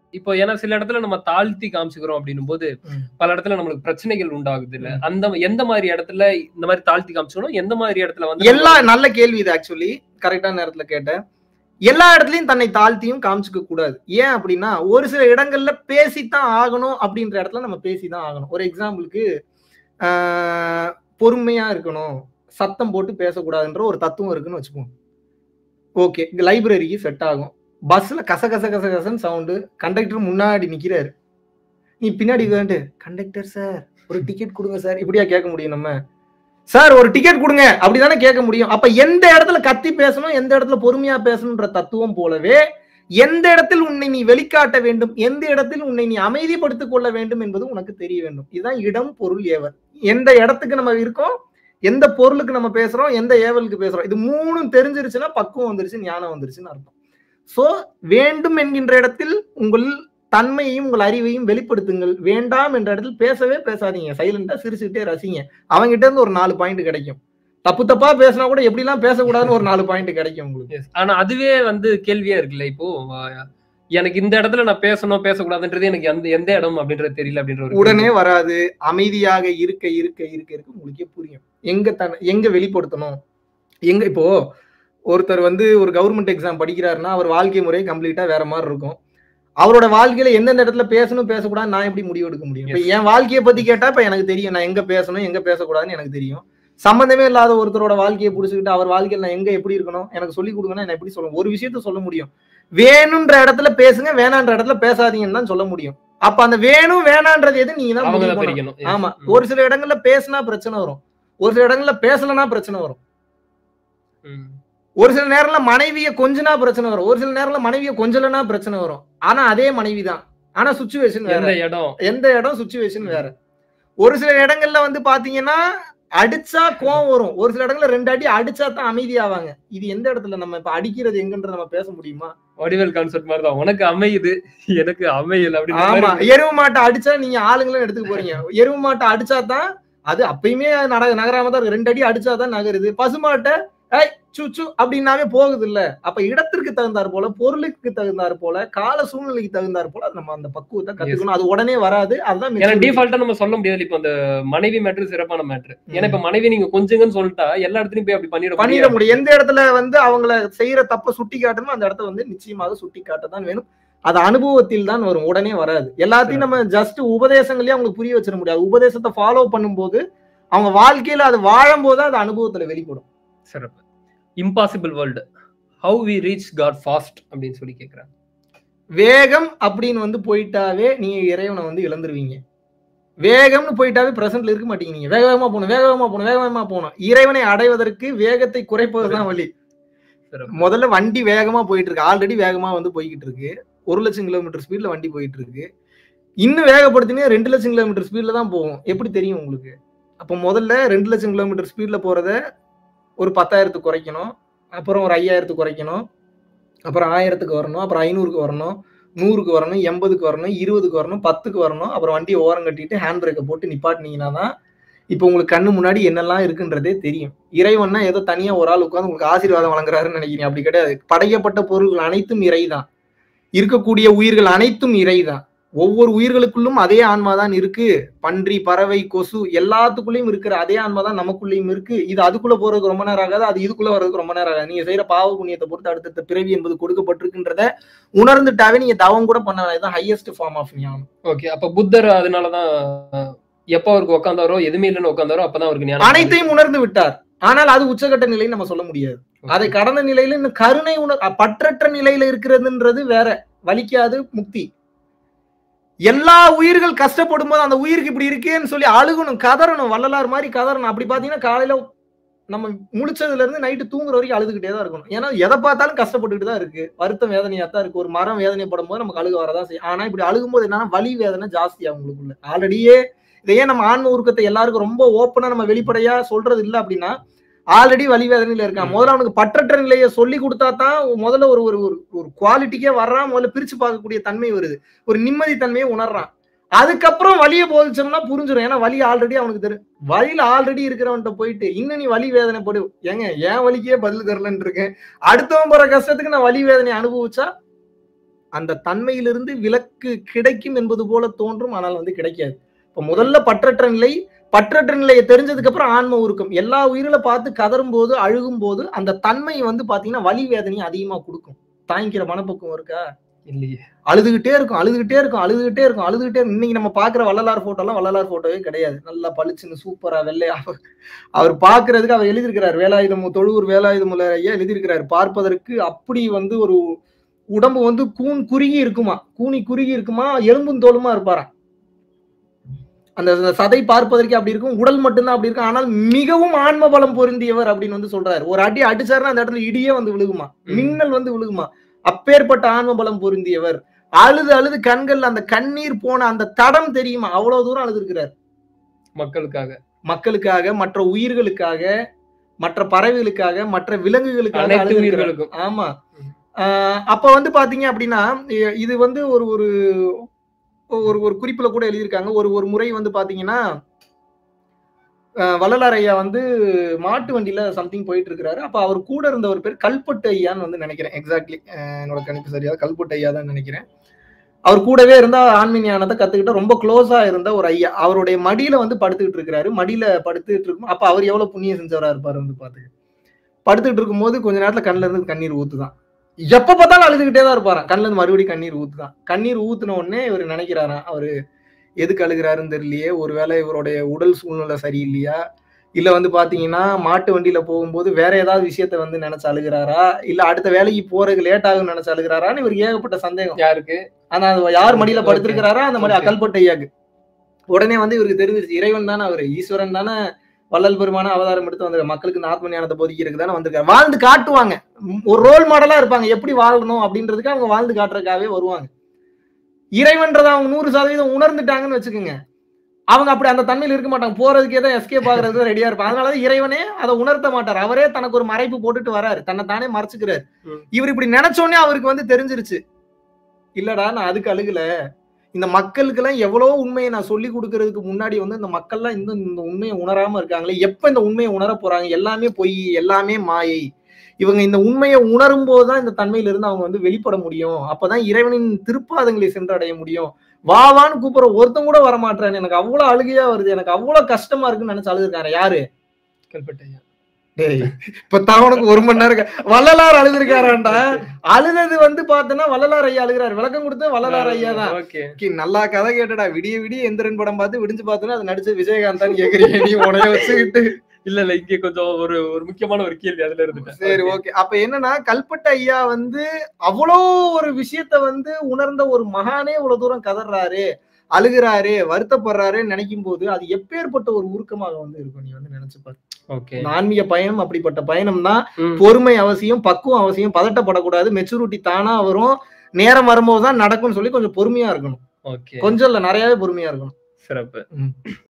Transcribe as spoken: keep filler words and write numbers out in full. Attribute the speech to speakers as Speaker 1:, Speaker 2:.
Speaker 1: இப்போ ஏன்னா சில இடத்துல நம்ம தாழ்த்தி காமிச்சுக்கிறோம் அப்படின்னும் போது பல இடத்துல நம்மளுக்கு பிரச்சனைகள் உண்டாகுது இல்ல, அந்த எந்த மாதிரி இடத்துல இந்த மாதிரி தாழ்த்தி காமிச்சுக்கணும், எந்த மாதிரி இடத்துல வந்து
Speaker 2: எல்லா நல்ல கேள்வி இது. ஆக்சுவலி கரெக்டான நேரத்துல கேட்டேன். எல்லா இடத்துலயும் தன்னை தாழ்த்தியும் காமிச்சுக்க கூடாது. ஏன் அப்படின்னா ஒரு சில இடங்கள்ல பேசித்தான் ஆகணும் அப்படின்ற இடத்துல நம்ம பேசிதான் ஆகணும். ஒரு எக்ஸாம்பிளுக்கு ஆஹ் பொறுமையா இருக்கணும், சத்தம் போட்டு பேசக்கூடாதுன்ற ஒரு தத்துவம் இருக்குன்னு வச்சுப்போம். ஓகே, லைப்ரரிக்கு செட் ஆகும். பஸ்ல கச கச கச கசன்னு சவுண்டு, கண்டக்டர் முன்னாடி நிக்கிறாரு, நீ பின்னாடி வேண்டு கண்டக்டர் சார் ஒரு டிக்கெட் கொடுங்க சார், இப்படியா கேட்க முடியும்? நம்ம சார் ஒரு டிக்கெட் கொடுங்க அப்படிதானே கேட்க முடியும். அப்ப எந்த இடத்துல கத்தி பேசணும், எந்த இடத்துல பொறுமையா பேசணும்ன்ற தத்துவம் போலவே எந்த இடத்தில் உன்னை நீ வெளிக்காட்ட வேண்டும், எந்த இடத்தில் உன்னை நீ அமைதிப்படுத்திக் கொள்ள வேண்டும் என்பது உனக்கு தெரிய வேண்டும். இதுதான் இடம் பொருள் ஏவல். எந்த இடத்துக்கு நம்ம இருக்கோம், எந்த பொருளுக்கு நம்ம பேசுறோம், எந்த ஏவலுக்கு பேசுறோம், இது மூணும் தெரிஞ்சிருச்சுன்னா பக்குவம் வந்துருச்சு, ஞானம் வந்துருச்சுன்னு அர்த்தம். சோ வேண்டும் என்கின்ற இடத்தில் உங்கள் தன்மையையும் உங்கள் அறிவையும் வெளிப்படுத்துங்கள். வேண்டாம் என்ற இடத்தில் பேசவே பேசாதீங்க, சைலண்டா சிரிச்சுட்டே ரசிங்க. அவங்ககிட்ட இருந்து ஒரு நாலு பாயிண்ட் கிடைக்கும். தப்பு தப்பா பேசினா கூட எப்படி எல்லாம் பேசக்கூடாதுன்னு ஒரு நாலு பாயிண்ட் கிடைக்கும் உங்களுக்கு.
Speaker 1: ஆனா அதுவே வந்து கேள்வியா இருக்குல்ல, இப்போ எனக்கு இந்த இடத்துல நான் பேசணும் பேசக்கூடாதுன்றது எனக்கு எந்த எந்த இடம் அப்படின்றது தெரியல அப்படின்ற
Speaker 2: உடனே வராது. அமைதியாக இருக்க இருக்க இருக்க இருக்க உங்களுக்கே புரியும் எங்க தன் எங்க வெளிப்படுத்தணும். எங்க இப்போ ஒருத்தர் வந்து ஒரு கவர்மெண்ட் எக்ஸாம் படிக்கிறாருன்னா அவர் வாழ்க்கை முறை கம்ப்ளீட்டா வேற மாதிரி இருக்கும். அவரோட வாழ்க்கையில எந்தெந்த இடத்துல பேசணும் பேசக்கூடாது நான் எப்படி முடிவு எடுக்க முடியும்? இப்ப என் வாழ்க்கையை பத்தி கேட்டா இப்ப எனக்கு தெரியும் நான் எங்க பேசணும் எங்க பேசக்கூடாதுன்னு எனக்கு தெரியும். சம்பந்தமே இல்லாத ஒருத்தரோட வாழ்க்கையை புடிச்சுக்கிட்டு அவர் வாழ்க்கையில நான் எங்க எப்படி இருக்கணும் எனக்கு சொல்லி கொடுங்கன்னா நான் எப்படி சொல்ல ஒரு விஷயத்த சொல்ல முடியும். வேணுன்ற இடத்துல பேசுங்க, வேணான்ற இடத்துல பேசாதீங்கன்னு தான் சொல்ல முடியும். அப்ப அந்த வேணும் வேணான்றது எது நீங்க தான் முடிவு பண்ணணும். ஆமா, ஒரு சில இடங்கள்ல பேசினா பிரச்சனை வரும், ஒரு சில இடங்கள்ல பேசலன்னா பிரச்சனை வரும். ஒரு சில நேரம்ல மனைவியை கொஞ்சனா பிரச்சனை வரும், ஒரு சில நேரம்ல மனைவியை கொஞ்சலனா பிரச்சனை வரும். ஆனா அதே மனைவி தான், ஆனா சுச்சுவேஷன் வேற, இடம் எந்த இடம் சுச்சுவேஷன் வேற. ஒரு சில இடங்கள்ல வந்து பாத்தீங்கன்னா அடிச்சா கோவம் வரும், ஒரு சில இடங்கள்ல ரெண்டு அடி அடிச்சா தான் அமைதியாவாங்க. இது எந்த இடத்துல நம்ம இப்ப அடிக்கிறது எங்கன்ற நம்ம பேச முடியுமா?
Speaker 1: வடிவேல் கான்செப்ட் மாதிரி தான், உனக்கு அமையுது எனக்கு அமையல அப்படின்னு.
Speaker 2: ஆமா, எருவு மாட்டை அடிச்சா நீங்க ஆளுங்களும் எடுத்துக்க போறீங்க. எருவு மாட்டை அடிச்சா தான் அது அப்பயுமே நகராம தான் இருக்கு, ரெண்டு அடி அடிச்சாதான் நகருது. பசுமாட்டை ஏய் சுச்சு அப்படின்னாவே போகுது இல்ல. அப்ப இடத்திற்கு தகுந்தார் போல, பொருளுக்கு தகுந்தார் போல, கால சூழ்நிலைக்கு தகுந்தார் போல நம்ம அந்த பக்குவத்தை கத்துக்கணும். அது உடனே வராது. அதுதான்
Speaker 1: டிஃபால்ட்டா நம்ம சொல்ல முடியாது. இப்ப அந்த மனைவி மேட்ரு சிறப்பான மேட்ரு. ஏன்னா இப்ப மனைவி நீங்க கொஞ்சங்கன்னு சொல்லிட்டா எல்லா இடத்துலயும் போய் அப்படி பண்ணிட
Speaker 2: பண்ணிட முடியும். எந்த இடத்துல வந்து அவங்கள செய்யற தப்ப சுட்டி காட்டணும் அந்த இடத்த வந்து நிச்சயமாக சுட்டி காட்டதான் வேணும். அது அனுபவத்தில் தான் வரும், உடனே வராது. எல்லாத்தையும் நம்ம ஜஸ்ட் உபதேசங்களையே அவங்களுக்கு புரிய வச்சிட முடியாது. உபதேசத்தை ஃபாலோ பண்ணும்போது அவங்க வாழ்க்கையில அது வாழும் போது அது அனுபவத்துல வெளிப்படும்.
Speaker 1: சிறப்பு. Impossible world, how we reach God fast அப்படின்னு சொல்லி கேட்குறாங்க.
Speaker 2: வேகம் அப்படின்னு வந்து போயிட்டாவே நீங்க இறைவனை வந்து இழந்துருவீங்க. வேகம்னு போயிட்டாவே பிரசன்ட்ல இருக்க மாட்டீங்க. நீங்க வேகமா போகணும் வேகமா போகணும் வேகமா போகணும். இறைவனை அடைவதற்கு வேகத்தை குறைப்பதுதான் வழி. முதல்ல வண்டி வேகமா போயிட்டு இருக்கு, ஆல்ரெடி வேகமா வந்து போய்கிட்டு இருக்கு. ஒரு லட்சம் கிலோமீட்டர் ஸ்பீட்ல வண்டி போயிட்டு இருக்கு. இன்னும் வேகப்படுத்தினே ரெண்டு லட்சம் கிலோமீட்டர் ஸ்பீட்ல தான் போகும். எப்படி தெரியும் உங்களுக்கு? அப்ப முதல்ல ரெண்டு லட்சம் கிலோமீட்டர் ஸ்பீட்ல போறத ஒரு பத்தாயிரத்துக்கு குறைக்கணும், அப்புறம் ஒரு ஐயாயிரத்துக்கு குறைக்கணும், அப்புறம் ஆயிரத்துக்கு வரணும், அப்புறம் ஐநூறுக்கு வரணும், நூறுக்கு வரணும், எண்பதுக்கு வரணும், இருபதுக்கு வரணும், பத்துக்கு வரணும். அப்புறம் வண்டியை ஓரம் கட்டிட்டு ஹேண்ட் பிரேக்கை போட்டு நிப்பாட்டினீங்கன்னா தான் இப்போ உங்களுக்கு கண்ணு முன்னாடி என்னெல்லாம் இருக்குன்றதே தெரியும். இறைவன்னா ஏதோ தனியா ஒரு ஆள் உட்காந்து உங்களுக்கு ஆசீர்வாதம் வழங்குறாருன்னு நினைக்கிறீங்க. அப்படி கிடையாது. படைக்கப்பட்ட பொருள்கள் அனைத்தும் இறைதான், இருக்கக்கூடிய உயிர்கள் அனைத்தும் இறைதான். ஒவ்வொரு உயிர்களுக்குள்ளும் அதே ஆன்மாதான் இருக்கு. பன்றி, பறவை, கொசு எல்லாத்துக்குள்ளேயும் இருக்கிற அதே ஆன்மாதான் நமக்குள்ளேயும் இருக்கு. இது அதுக்குள்ள போறதுக்கு ரொம்ப நேரம் ஆகாது, அது இதுக்குள்ள வர்றதுக்கு ரொம்ப நேரம் ஆகாது. நீங்க செய்யற பாவ புண்ணியத்தை பொறுத்து அடுத்த பிறவி என்பது கொடுக்கப்பட்டிருக்குன்றத உணர்ந்துட்டாவே நீங்க தவம் கூட பண்ண இதுதான் ஹையஸ்ட் ஃபார்ம் ஆஃப் ஞானம்.
Speaker 1: ஓகே, அப்ப புத்தர் அதனாலதான் எப்ப அவருக்கு உட்காந்தாரோ எதுவுமே இல்லைன்னு உட்காந்தாரோ அப்பதான் அவருக்கு ஞானம்
Speaker 2: அனைத்தையும் உணர்ந்து விட்டார். ஆனால் அது உச்சகட்ட நிலைன்னு நம்ம சொல்ல முடியாது. அதை கடந்த நிலையில இன்னும் கருணை உணர் பற்றற்ற நிலையில இருக்கிறதுன்றது வேற, வலிக்காது முக்தி. எல்லா உயிர்கள் கஷ்டப்படும் போது அந்த உயிருக்கு இப்படி இருக்கேன்னு சொல்லி அழுகணும், கதறணும், வள்ளலார் மாதிரி கதறணும். அப்படி பாத்தீங்கன்னா காலையில நம்ம முழிச்சதுல இருந்து நைட்டு தூங்குற வரைக்கும் அழுதுகிட்டே தான் இருக்கணும். ஏன்னா எதை பார்த்தாலும் கஷ்டப்பட்டுக்கிட்டு தான் இருக்கு, வருத்தம் வேதனையா தான் இருக்கு. ஒரு மரம் வேதனைப்படும் போது நமக்கு அழுக வரதான் செய்யும். ஆனா இப்படி அழுகும் போது என்னன்னா வலி வேதனை ஜாஸ்தி அவங்களுக்குள்ள. ஆல்ரெடியே இதையே நம்ம ஆன்ம உருக்கத்தை எல்லாருக்கும் ரொம்ப ஓப்பனா நம்ம வெளிப்படையா சொல்றது இல்லை அப்படின்னா ஆல்ரெடி வலி வேதனையில இருக்கான். முதல்ல அவனுக்கு பற்றற்ற நிலையை சொல்லி கொடுத்தா தான் முதல்ல ஒரு ஒரு ஒரு குவாலிட்டிக்கே வர்றான். முதல்ல பிரிச்சு பார்க்கக்கூடிய தன்மை வருது, ஒரு நிம்மதி தன்மையை உணர்றான். அதுக்கப்புறம் வலியை போதிச்சோம்னா புரிஞ்சிடும். ஏன்னா வலி ஆல்ரெடி அவனுக்கு தெரியும். வலியில ஆல்ரெடி இருக்கிறவன்ட்ட போயிட்டு இன்னும் நீ வலி வேதனை போடு, ஏங்க ஏன் வலிக்கே பதில் தரலன்னு இருக்கேன், அடுத்தவன் போற கஷ்டத்துக்கு நான் வலி வேதனை அனுபவிச்சா அந்த தன்மையிலிருந்து விலக்கு கிடைக்கும் என்பது போல தோன்றும், ஆனால் வந்து கிடைக்காது. இப்ப முதல்ல பற்றற்ற நிலை, பற்றற்ற நிலையை தெரிஞ்சதுக்கு அப்புறம் ஆன்ம உருக்கம். எல்லா உயிரில பார்த்து கதறும் போது, அழுகும் போது அந்த தன்மை வந்து பாத்தீங்கன்னா வலி வேதனையை அதிகமா கொடுக்கும். தாங்கிக்கிற மனப்பக்குவம் இருக்கா?
Speaker 1: இல்லையே.
Speaker 2: அழுதுகிட்டே இருக்கும், அழுதுகிட்டே இருக்கும், அழுதுகிட்டே இருக்கும், அழுதுகிட்டே இருக்கும். இன்னைக்கு நம்ம பாக்குற வள்ளலார் போட்டோ எல்லாம் வள்ளலார் போட்டோவே கிடையாது. நல்லா பளிச்சுன்னு சூப்பரா வெள்ளையா அவர் பாக்குறதுக்கு அவர் எழுதியிருக்கிறார். வேலாயுதம் தொழுவூர் வேலாயுதமுல ஐயா எழுதியிருக்கிறார். பார்ப்பதற்கு அப்படி வந்து ஒரு உடம்பு வந்து கூன் குறுகி இருக்குமா, கூனி குறுகி இருக்குமா, எலும்பும் தோலுமா இருப்பாராம். அந்த சதை பார்ப்பதற்கு அப்படி இருக்கும், உடல் மட்டும்தான் அப்படி இருக்கும். ஆனால் மிகவும் ஆன்ம பலம் பொருந்தியவர் அப்படின்னு வந்து சொல்றாரு. ஒரு அடி அடிச்சாருன்னா அந்த இடத்துல இடியே வந்து விழுகுமா, மின்னல் வந்து விழுகுமா. அப்பேற்பட்ட ஆன்ம பலம் பொருந்தியவர். அழுது அழுது கண்கள் அந்த கண்ணீர் போன அந்த தடம் தெரியுமா, அவ்வளவு தூரம் அழுது இருக்கிறார்
Speaker 1: மக்களுக்காக,
Speaker 2: மக்களுக்காக, மற்ற உயிர்களுக்காக, மற்ற பறவைகளுக்காக, மற்ற விலங்குகளுக்காக,
Speaker 1: அனைத்து உயிர்களுக்கும்.
Speaker 2: ஆமா. அப்ப வந்து பாத்தீங்க அப்படின்னா இது வந்து ஒரு ஒரு ஒரு குறிப்புல கூட எழுதியிருக்காங்க. ஒரு ஒரு முறை வந்து பாத்தீங்கன்னா வள்ளலார் ஐயா வந்து மாட்டு வண்டியில சம்திங் போயிட்டு இருக்கிறாரு. அப்ப அவர் கூட இருந்த ஒரு பேர் கல்பட்டு ஐயான்னு வந்து நினைக்கிறேன். எக்ஸாக்ட்லி என்னோட கணிப்பு சரியா கல்பட்டு ஐயா தான் நினைக்கிறேன். அவர் கூடவே இருந்தா ஆன்மீக ஞானத்தை கத்துக்கிட்ட ரொம்ப க்ளோஸா இருந்த ஒரு ஐயா. அவருடைய மடியில வந்து படுத்துக்கிட்டு இருக்கிறாரு. மடியில படுத்துக்கிட்டு இருக்கும். அப்ப அவர் எவ்வளவு புண்ணியம் செஞ்சவரா இருப்பாரு வந்து பாத்துக்க. படுத்துக்கிட்டு இருக்கும் போது கொஞ்ச நேரத்துல கண்ணுல இருந்து கண்ணீர் ஊத்துதான். எப்ப பார்த்தாலும் அழுதுகிட்டே தான் இருப்பாராம். கண்ணுல இருந்து மறுபடியும் கண்ணீர் ஊத்துதான். கண்ணீர் ஊத்துன உடனே இவர் நினைக்கிறாராம், அவரு எதுக்கு அழுகிறாருன்னு தெரியலையே, ஒருவேளை இவருடைய உடல் சூழ்நிலை சரியில்லையா, இல்ல வந்து பாத்தீங்கன்னா மாட்டு வண்டியில போகும்போது வேற ஏதாவது விஷயத்த வந்து நினைச்சு அழுகிறாரா, இல்ல அடுத்த வேலைக்கு போறதுக்கு லேட் ஆகும் நினைச்சு அழுகிறாரான்னு இவருக்கு ஏகப்பட்ட சந்தேகம்.
Speaker 1: யாருக்கு?
Speaker 2: ஆனா யார் மடியில படுத்திருக்கிறாரா அந்த மாதிரி அக்கல்பட்டு ஐயாக்கு. உடனே வந்து இவருக்கு தெரிஞ்சிருச்சு, இறைவன் தானே அவரு, ஈஸ்வரன் தானே வள்ளல் பெருமான அவதாரம் எடுத்து வந்து மக்களுக்கு ஆத்ம ஞானத்தை போதிக்கிறதுக்கு தானே வந்திருக்காரு. வாழ்ந்து காட்டுவாங்க, ஒரு ரோல் மாடலா இருப்பாங்க, எப்படி வாழணும் அப்படின்றதுக்கு அவங்க வாழ்ந்து காட்டுறதுக்காகவே வருவாங்க. இறைவன்றதை அவங்க நூறு சதவீதம் உணர்ந்துட்டாங்கன்னு வச்சுக்கோங்க, அவங்க அப்படி அந்த தன்மையில் இருக்க மாட்டாங்க. போறதுக்கே தான் எஸ்கேப் ஆகுறது ரெடியா இருப்பாங்க. அதனாலதான் இறைவனே அதை உணர்த்த மாட்டார். அவரே தனக்கு ஒரு மறைப்பு போட்டுட்டு வராரு, தன்னை தானே மறைச்சுக்கிறாரு. இவர் இப்படி நினைச்சோடனே அவருக்கு வந்து தெரிஞ்சிருச்சு, இல்லடா நான் அதுக்கு அழுகல, இந்த மக்களுக்கு எல்லாம் எவ்வளவு உண்மையை நான் சொல்லி கொடுக்கறதுக்கு முன்னாடி வந்து இந்த மக்கள் எல்லாம் இந்த இந்த உண்மையை உணராம இருக்காங்களே, எப்ப இந்த உண்மையை உணர போறாங்க, எல்லாமே பொய், எல்லாமே மாயை. இவங்க இந்த உண்மையை உணரும் போதுதான் இந்த தன்மையில இருந்து அவங்க வந்து வெளிப்பட முடியும். அப்பதான் இறைவனின் திருப்பாதங்களை சென்றடைய முடியும். வா வான்னு கூப்பிடுற ஒருத்தன் கூட வரமாட்டான். எனக்கு அவ்வளவு அழுகையா வருது, எனக்கு அவ்வளவு கஷ்டமா இருக்குன்னு நினைச்சு அழுதுருக்காரு. யாரு?
Speaker 1: கல்பட்டையா.
Speaker 2: டேய் இப்ப தவனுக்கு ஒரு மணி நேரம் வள்ளலார் அழுதுருக்காராண்டா. அழுது வந்து பாத்தோன்னா வள்ளலார் ஐயா அழுகிறாரு. விளக்கம் கொடுத்து வள்ளலார் ஐயா தான். நல்லா கதை கேட்டடா. விடிய விடிய எந்திரன் படம் பார்த்து விடிஞ்சு பார்த்தோன்னா அது நடிச்ச விஜயகாந்த் தான் கேக்குறீங்க நீ உனைய வச்சுக்கிட்டு.
Speaker 1: இல்ல இல்ல இங்க கொஞ்சம் ஒரு ஒரு முக்கியமான ஒரு கேள்வி அதுல இருந்து.
Speaker 2: சரி ஓகே. அப்ப என்னன்னா கல்பட்ட ஐயா வந்து அவ்வளோ ஒரு விஷயத்த வந்து உணர்ந்த ஒரு மகானே இவ்வளவு தூரம் கதறாரு, அழுகிறாரு, வருத்தப்படுறாருன்னு நினைக்கும் போது அது எப்பேற்பட்ட ஒரு உருக்கமாக வந்து இருக்கும் நீ வந்து நினைச்சு பாரு. ஆன்மீக பயணம் அப்படிப்பட்ட பயணம் தான். பொறுமை அவசியம், பக்குவம் அவசியம், பதட்டப்படக்கூடாது, மெச்சூரிட்டி தானா வரும், நேரம் வரும்போதுதான் நடக்கும்னு சொல்லி கொஞ்சம் பொறுமையா இருக்கணும். கொஞ்சம் இல்ல நிறையவே பொறுமையா இருக்கணும்.
Speaker 1: சிறப்பு.